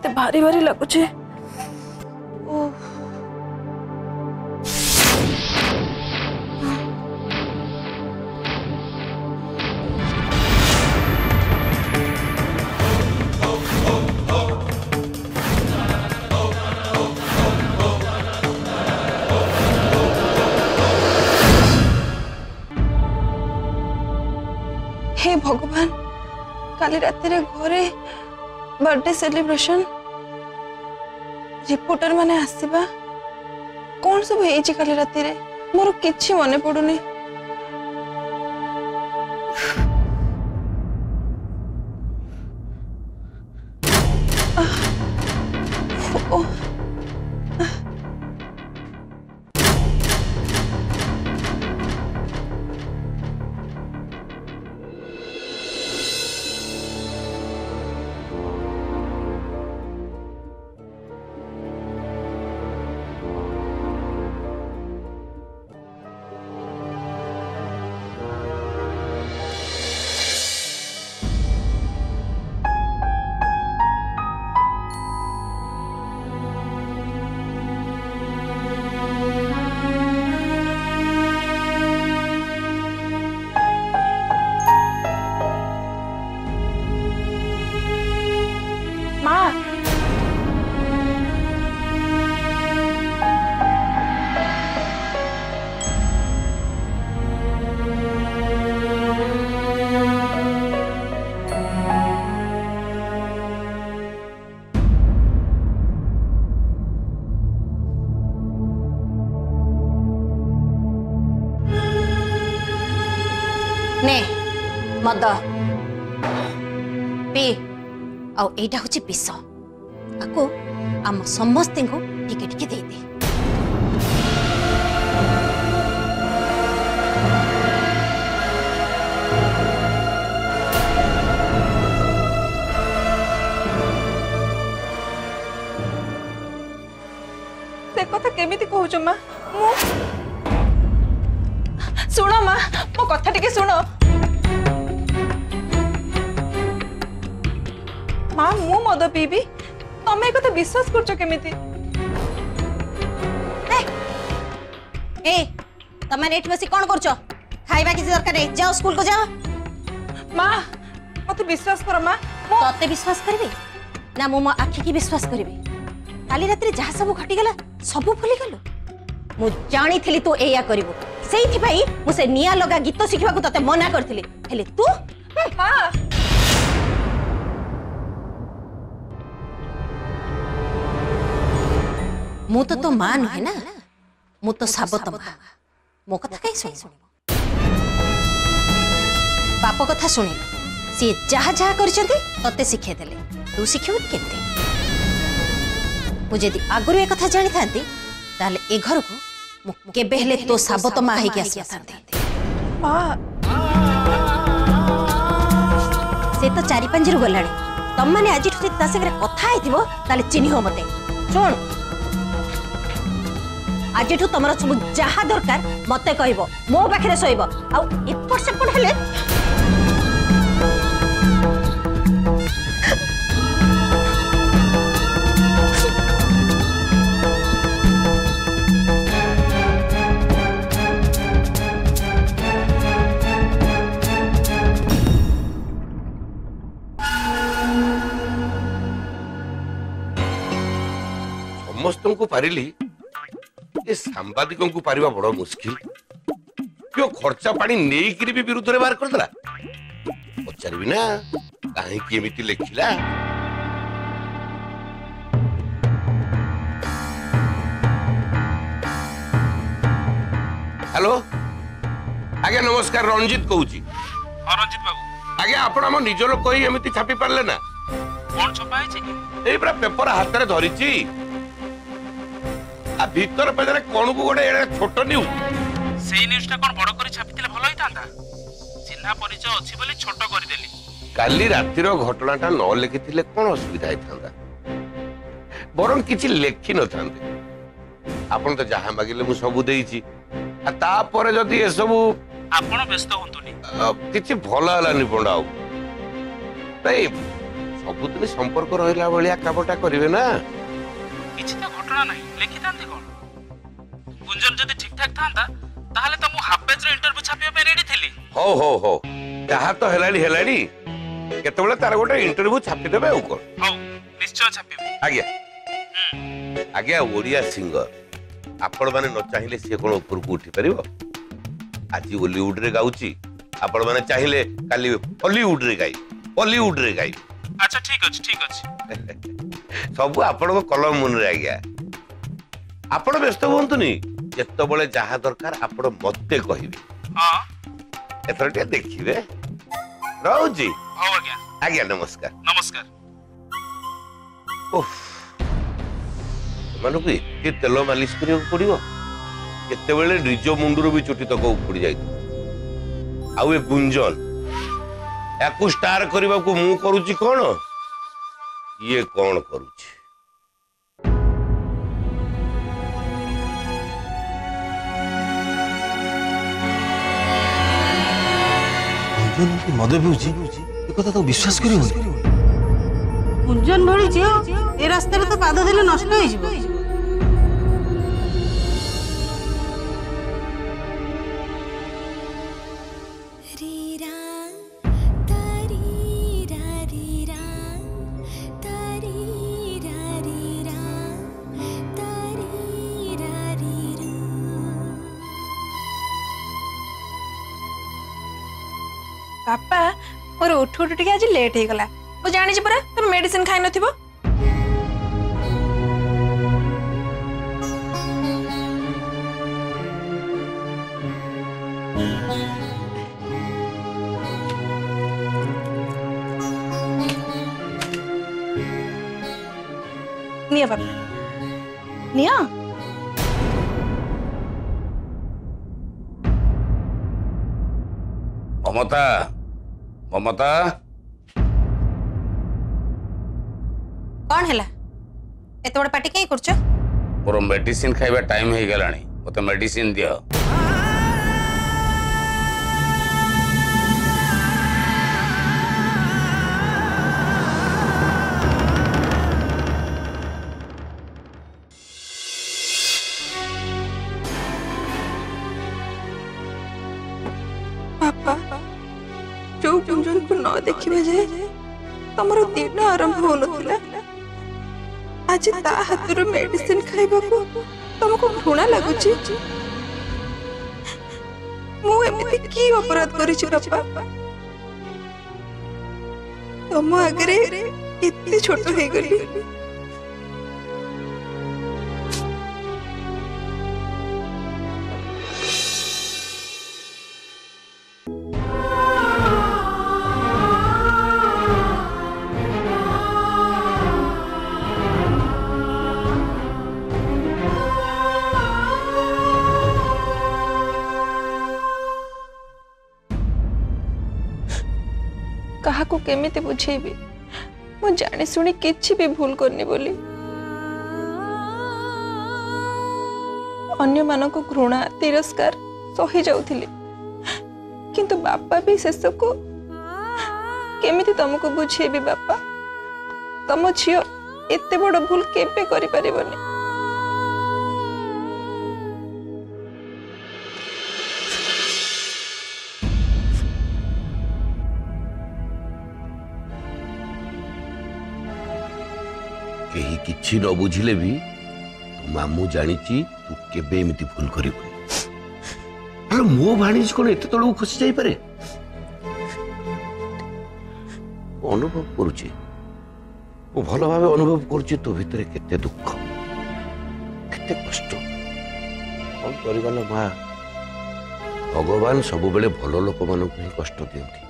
भारी भारी लगुचे। हे भगवान, काली रात रे घरे बर्थडे सेलिब्रेशन, रिपोर्टर माने आसीबा, कौन सब हेची काली रात रे मोर किछि मने पडुनी। ने मद पी आईटा हूँ विष आपको आम समस्त को टिके टिके दे दे। से कथा केमिति कहूछ माँ? सुनो माँ, मो कथा टिके सुनो। माँ मु मद पीबी, तमे ए कथा विश्वास करछो केमिति? ए तमे नेट बसी कोन करछो? खाइबा किसी दरकार नै, जाओ स्कूल को जाओ। माँ मते विश्वास करो माँ। तते विश्वास करबी ना मो मो आखि की विश्वास करबी? काली रात्रि जहा सब घटी गला सब भूली गलो। मु जानी थली तू एया करबो, सेहि भाई मु से निया लगा गीत शिखबा को तते मना करथिली, हेले तू माँ मु तो मां नुहे ना, मु तो साबत मां। मो कथा कहीं सुन बाप कथा शुणिल, सी जहा जहा करते शिखे देले, तू शिखिबु केते? मुझे आगुरी ए कथा जानी थांती ताले ए घर को मु केबे हेले तो साबत मां हे के आसी थांती। माँ से तो 4-5 रु गलाणी, तम माने आज ठुते ता संगे कथा आइथिबो ताले चिन्हि हो मते। सुन आज तुम सब जहा दरकार मत कहब, मो पाखे शोब आउट सेपट हेले समस्त को पारिली, ये सांबादिकों को पारिबा बड़ मुश्किल। क्यों खर्चा पानी नहीं भी विरुद्ध बाहर करदेला? पचारि ना कहीं एमती लिखिला? हेलो आज्ञा नमस्कार, रंजित कहूची। हाँ रंजित बाबू। आज्ञा आपण आम निज लोक ही एमती छापी पारले ना? कौन छपा है? ए पूरा पेपर हाथ में धरिची, आ भीतर पेजरे कोन को गोटे छोट न्यूज, सेही न्यूज़टा कोन बड़ करी छापितिले भलो हितांता? चिन्हा परिचय अछि बोली छोट करि देली। काली रातिर घटनाटा न लिखिथिले कोन असुविधा हितांता? बरं किछि लेखि न थांते। आपण तो जहा मागिले मु सब देइछि, आ ता परे जदि ए सब आपण व्यस्त होंतुनी, किछि भलो हलानी पंडाओ। नै सबुदिन संपर्क रहिला भलिया कामटा करिवे ना। କିଛି ତ ଘଟଣା ନାହିଁ ଲେଖିଥାନ୍ତି କ'ଣ? ଗୁଞ୍ଜନ ଯଦି ଠିକ ଠାକ ଥାନ୍ତା ତାହେଲେ ତ ମୁଁ ହାଫ୍ ପେଜର ଇଣ୍ଟରଭ୍ୟୁ ଛାପିବା ପାଇଁ ରେଡି ଥିଲି। ହଉ ଯାହା ତ ହେଲାଣି କେତେବେଳେ ତାର ଗୋଟେ ଇଣ୍ଟରଭ୍ୟୁ ଛାପି ଦେବେ ଆଉ କ'ଣ। ହଉ ନିଶ୍ଚୟ ଛାପିବି। ଆଜ୍ଞା ଓଡ଼ିଆ ସିଙ୍ଗର ଆପଣ ମାନେ ନ ଚାହିଁଲେ ସିଏ କ'ଣ ଉପରକୁ ଉଠି ପାରିବ? ଆଜି ଓଲିଉଡରେ ଗାଉଛି, ଆପଣ ମାନେ ଚାହିଁଲେ କାଲି ହଲିଉଡରେ ଗାଇବେ। ଆଚ୍ଛା ଠିକ ଅଛି। ସବୁ ଆପଣଙ୍କ କଲମ ମନରେ ଆଜ୍ଞା। ଆପଣ ବ୍ୟସ୍ତ ହୁଅନ୍ତୁନି, ଯେତେବେଳେ ଯାହା ଦରକାର ଆପଣ ମତେ କହିବେ। ହଁ ଏଥର ଟିକେ ଦେଖିବେ। ରହୁଛି। ହଉ ଆଜ୍ଞା ନମସ୍କାର। ଏମାନଙ୍କୁ ଏତେ ତେଲ ମାଲିସ କରିବାକୁ ପଡିବ, କେତେବେଳେ ନିଜ ମୁଣ୍ଡରୁ ବି ଚୁଟି ତକ ଉପୁଡି ଯାଇଥିବ। ଆଉ ଏ ଗୁଞ୍ଜନ ୟାକୁ ଷ୍ଟାର କରିବାକୁ ମୁଁ କରୁଛି କ'ଣ, ଇଏ କ'ଣ କରୁଛି? ମଦ ପିଉଛି ଏ କଥା ତ ବିଶ୍ୱାସ କରିବନି। ଗୁଞ୍ଜନ ଭଳି ଝିଅ ଏ ରାସ୍ତାରେ ତ ପାଦ ଦେଲେ ନଷ୍ଟ ହେଇଯିବ। ବାପା ମୋର ଉଠୁ ଟିକେ ଆଜି ଲେଟ୍ ହେଇଗଲା। ମୁଁ ଜାଣିଛି ପରା ତମେ ମେଡିସିନ ଖାଇ ନଥିବ। ନିଅ ବାପା ନିଅ। ମମତା କଣ ହେଲା? ଏତେ ବଡ଼ ପାଟି କାଇଁ କରୁଛ? ମୋର ମେଡିସିନ ଖାଇବା ଟାଇମ ହେଇଗଲାଣି, ମତେ ମେଡିସିନ ଦିଅ। बापा जो गुंजन को न देखिबे जे तमरो दिन आरंभ हो नथिला, आज ता हाथर मेडिसिन खाइबा को तुमको घृणा लागुची। मु एमिति की अपराध करिछि बापा? तुम आगरे इतनी छोट हो गली। कहा को केमिति बुझेबी? मु जानी सुनी किछि भी भूल करनी बोली अन्य मानक घृणा तिरस्कार सही जाउथिली, किंतु बापा भी शेष को केमिति तुमको बुझेबी? बापा तम झियो एते बड़ भूल केबे करि परिबनी। केही किछि न बुझिले भी तो मामू जानिची तू केबे एमिति भूल करिबो। अरे मो भाणीज कोन एते तळू खसी जाई पारे? अनुभव करूची, मो भलो भाबे अनुभव करूची तो भितरे केते दुख केते कष्ट। कोन करिवालो मा, भगवान सब बेले भलो लोक मानक ही कष्ट दियंती।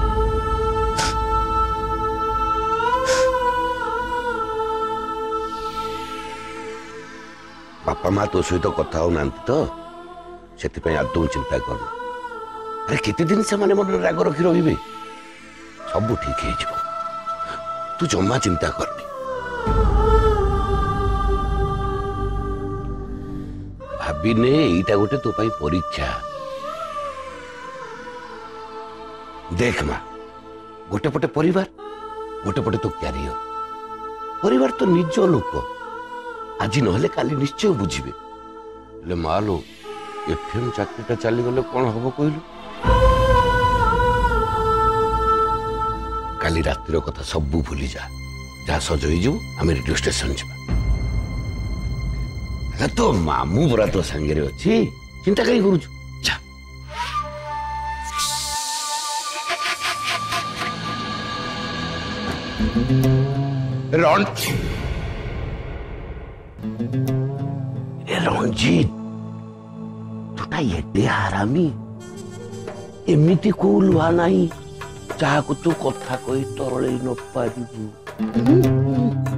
बापा माँ तो सहित कथा हो नांती तो से आदौ चिंता कर। अरे केते दिन से माने मन राग रखी रही सब ठीक है, तू जमा चिंता करनी। भाविने एटा गोटे तो पाई परीक्षा। देख माँ, गोटे पटे परिवार गोटे पटे तो क्यारियर परिवार तो निज लोक आज नहले काली निश्चय बुझिबे ले मालो एफएम चाकरीटा चली गले कौन हम कहलु काली रातिर कथा सबू भूली जा जहाँ सज हो आम रेडियो स्टेशन जा तो मामू बरा तो सांगे अच्छी चिंता कहीं करूँ जा रंजीत तुटा एटे हारामी एमिति को लुहा नहीं जहाँ को तू कथा कही तरले न पारिबु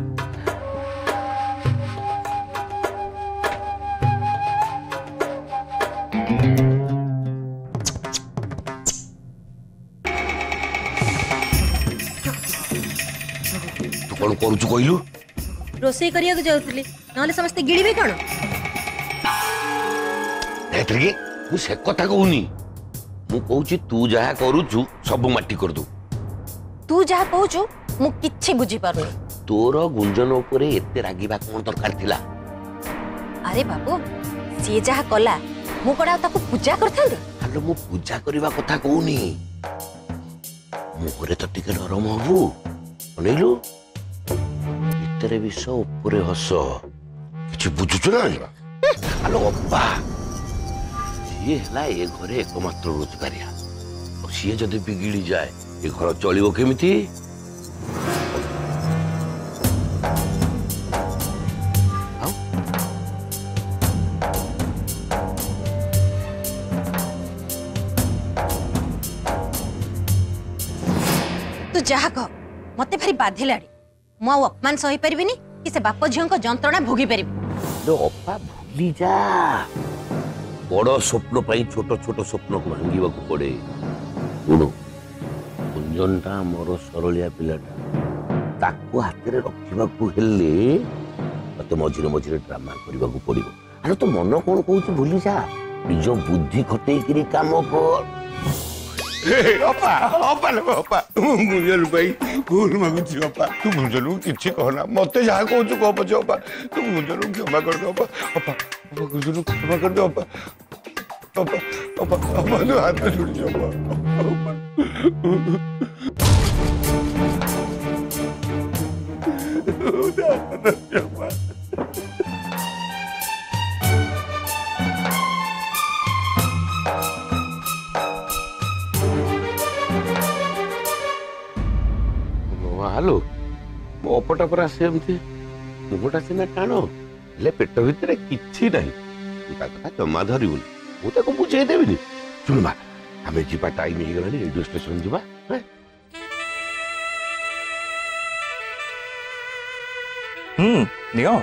तू कौन करूचु कहलु रोषेई करिया जाउतली नहले समस्त गिड़ीबे कोन एतरे मु से कथा कहूनी मु कहूची तू जहा करूचु सब माटी कर दू तू जहा कहूचु मु किछि बुझी पारुनी तोर गुंजन उपरे एते रागिबा कोन दरकार थिला अरे बाबू सी जहा कला मु कोडा ताको पूजा करथांदे हालो मु पूजा करबा कथा कहूनी मुहरे तो टिके नरम हबु अनेलु इतरे विष उपरे हस किछि बुझुछु ना हालो अब्बा ये हला ए घरे एकमात्र रोजगारिया और सी जदि बिगिड़ी जाए ये घर चलिबो केमिति तू जहा कह मते भारी बाधिलाड़ी मु अपमान सही परिबिनी कि से बाप झियो को जंत्रणा भोगी परिबी लो अप्पा भूली जा बड़ स्वप्न पाई छोट छोट स्वप्न को भांगिबा को पड़े सुनो गुंजनटा मोर सरलिया पिलाटा ताको हाथ रे रखिबा को हेले मते मझिरे मझिरे ड्रामा करबा को पड़िबो अरे तो मन कोन कहूची भूली जा निज बुद्धि खटेई करी काम कर अपा अपा लो अपा गुंजन भाई भूल मांगुची अपा तू गुंजन किछि कहना मते जहा कहू कह पछ अपा तू गुंजन क्षमा कर दो अपा अपा अपा गुंजन क्षमा कर दो अपा अपा अपा अपा तो हाथ में छूट जाओ अपा हेलो मो अपटा पर आसे मुहटा सीना टाण हेले पेट भितर किछि नहीं तू ता कथा जमा धरिबुनी मु ताको बुझे देबिनी सुन बा हमें जीवा टाइम हो गलानी रेडियो स्टेशन जीवा नियो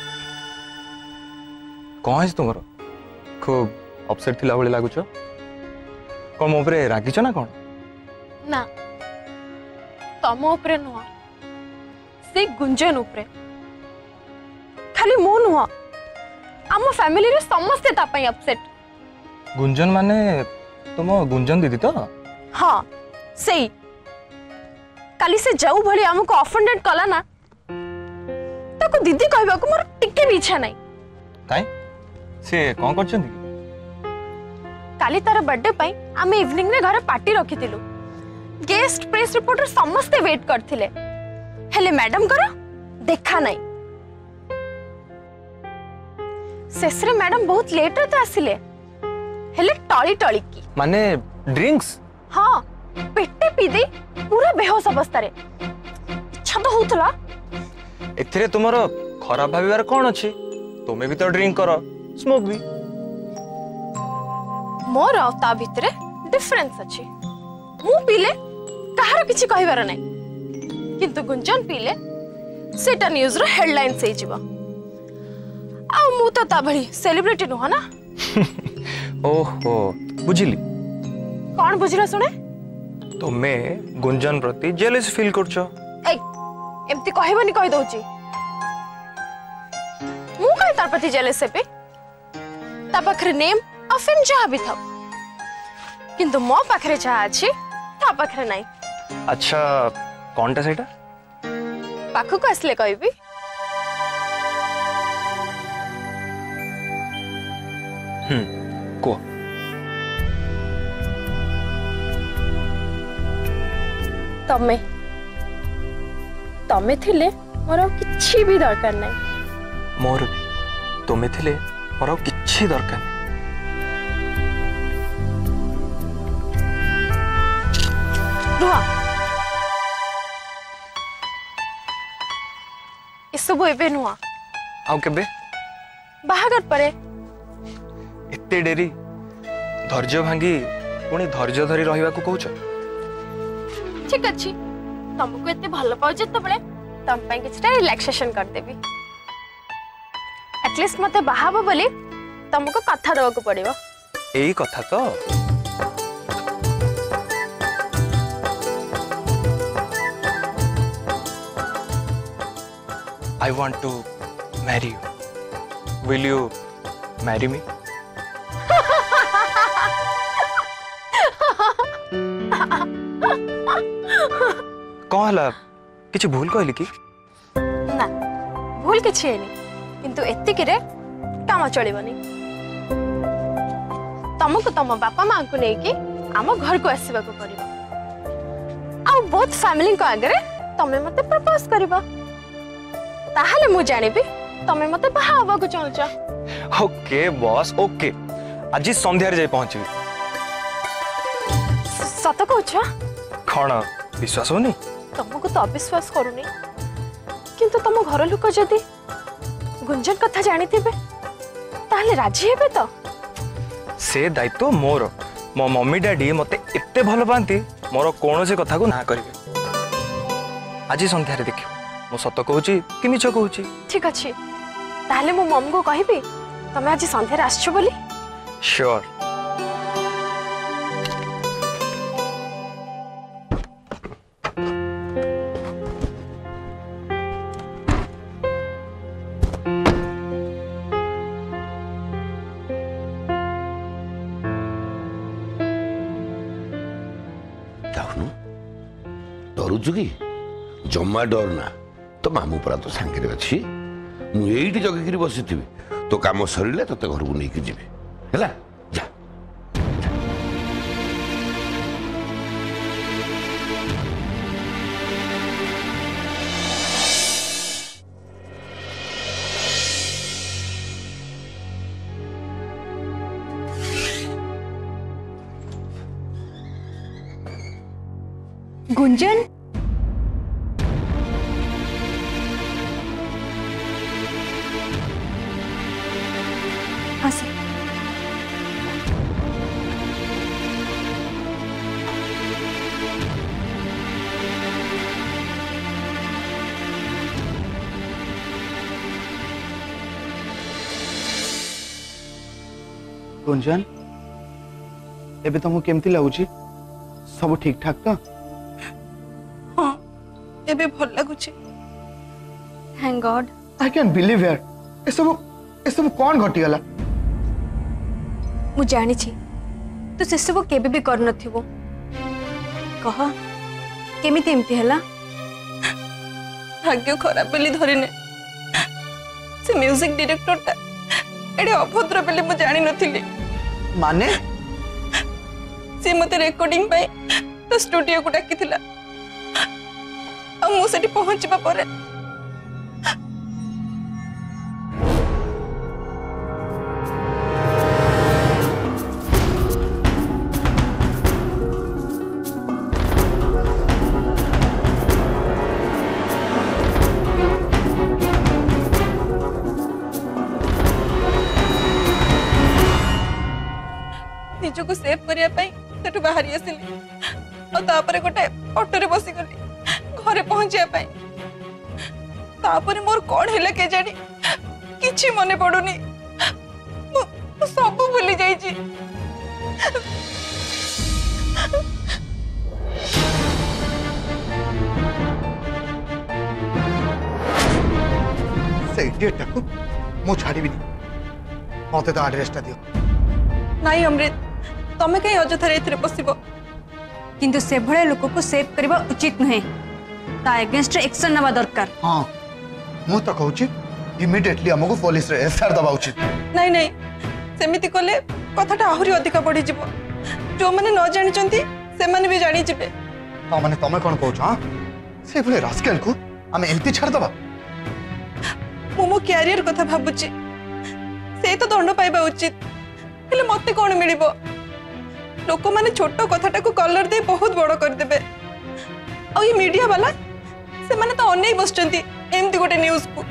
कौन है तुमर खूब अपसेट थिला भली लागुछ कौन मो उपरे रागिछ ना कौन ना तम उपरे नुह से गुंजन उपरे खाली मु नुह आम फैमिली रे समस्ते ता पई अपसेट गुंजन माने तुम गुंजन दीदी तो हाँ सही काली से जाऊ भली हमको ऑफेंडेड कला ना ताको दीदी कहबा को मोर टिके भी इच्छा नहीं काई से कौन करछंती काली तार बर्थडे पई आमे इवनिंग रे घरे पार्टी रखितिलु गेस्ट प्रेस रिपोर्टर समस्ते वेट करथिले हेले मैडम करो देखा नहीं सेसरे मैडम बहुत लेट रे तो आसिले हेले टळी टळी की माने ड्रिंक्स हाँ पेटे पी दे पूरा बेहोश अवस्था रे इच्छा तो होतला एथिरे तुमरो खराब भाबिबार कोन अछि तुमे भी तो ड्रिंक करो स्मोक भी मोर आ ता भितरे डिफरेंस अछि मु पीले कहार किछि कहिबार नै किंतु गुंजन पीले सेटा न्यूज रो हेडलाइन से जिवो आ मु तो ता भली सेलिब्रिटी नुह ना ओहो बुझिली कौन बुझिला सुने तुमे गुंजन प्रति जेलस फील करछो ए एम्ति कहबनी कहि दउची मु कहि तार प्रति जेलस हेबे ता पाखरे नेम अफिन जहा भी था किंतु मो पाखरे जहा अछि ता पाखरे नाही अच्छा कौनटा सेटा पाखक आसले कहबी। को तमे तमे थिले मोर किछि भी दरकार नहीं। मोर भी तुमे थिले मोर किछि दरकार नहीं। रुआ इसबु एबे नुआ आउ केबे बाहागर परे एते डेरी धैर्य भांगी पुणी धैर्य धरी रहिबा को कहूछ। ठीक अच्छी तुमको एते भल पाउ जतबेले तुम पे किछटा रिलैक्सेशन कर देबी। एटलीस्ट मते बाहाबो बोली तुमको कथा देबा को पड़िबो। एई कथा तो I want to marry you. Will you marry me? कौन हला किछि भूल कहली कि ना भूल किछि हेनी किंतु एत्तिकी रे काम चलिबनी। तुमको तुम बापा मां को लेके आम घर को आसीबा को पड़िबो। आ बहुत फैमिली को आगे तमे मते प्रपोज करबो ताहले मु जानिबी तमे मते बाहा हवा को चाहूछ। ओके बॉस ओके आज संध्यारे जाई पहुंचबी। सत कहूछ कौन विश्वास होनी? तुमको तो अविश्वास करूनी किंतु तुम घर लोक जदि गुंजन कथा जानी थिबे ताहले राजी हेबे तो? से दायित्व मोर मो मम्मी डैडी मते एते भल पांती मोर कौन से कथा को ना करिवे। आज संध्यारे देखियो मो सत कहूची कि मिछ कहूची। ठीक अच्छी ताहले मो मम को कहबी तमे आज संध्यारे आछो बोली। श्योर। डरुचु कि जमा डर ना तो मामू परा तो सांगे अच्छी मुझे जगिकी बसी तो काम सर तो घर को लेकिन जी है जा। गुंजन हाँ सर। गुंजन एबे तुमको केमती लगुची? सब ठीक ठाक तो? हाँ एबे भल लगुची। Thank God. I can believe यार ए सब कौन घटी गला? मु जानी छी तू से सब केबे भी कर नथिबो। कह केमिति एमती हला? भाग्य खराब बेली धरिने से म्यूजिक डायरेक्टर ता एडे अभद्र बेली मु जानि नथिली। माने से मते रिकॉर्डिंग पाई तो स्टूडियो को डाकिथिला आ मु सेठी पहुंचबा परे निजको सेव करिया पाई सेठु बाहरी आसिली और तापरे गोटे ऑटो रे बसी गली घरे पहुंचिया पाई। तापरे मोर कोन हेले के जानी किछि मने पडुनी मु सब भूली जाई छी। से इडियट टाको मु छाड़ी भी मते तो एड्रेस ता दियो। नहीं अमृत तमे कहीं अजथारे एथरे बसिबो? किंतु से भले लोक को सेव करबा उचित नहे। ता अगेंस्ट एक्शन नवा दरकार। हाँ मु तो कहूँ इमिडिएटली हमको पुलिस रे एफआईआर दबा उचित। नहीं नहीं सेमिति कले कथाटा आहुरी अधिक बढ़ी जिवो। जो माने न जानि चंती से माने भी जानि जिबे। ता माने तमे कोन कहू हां से भले रास्केल को हम एमती छाड़ दबा। मो कैरियर कथा भाबुची से तो दंड पाइबा उचित हेले मते कोन मिलिबो। लोक माने छोटो कथाटा को कलर दे बहुत बड़ कर देबे। आ ये मीडिया वाला से माने तो अनै बसचंती एमती गोटे न्यूज़ को।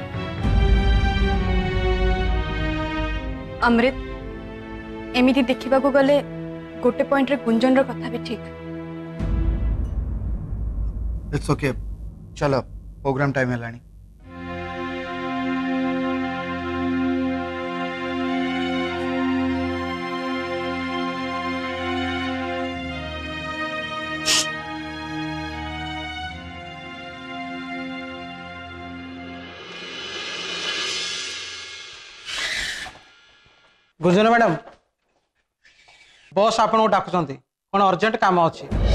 अमृत एमिति देखा गले गोटे पॉइंट रे गुंजन रो कथा भी ठीक। इट्स ओके चलो प्रोग्राम टाइम हेलानी। गुंजन मैडम बॉस आपन डाकुचंती कौन अर्जेंट काम अच्छी।